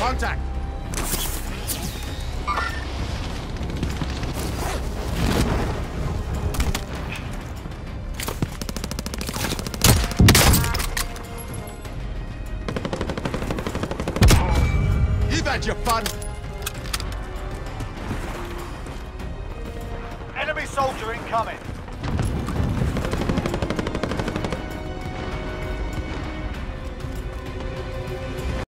Contact! You've had your fun! Enemy soldier incoming!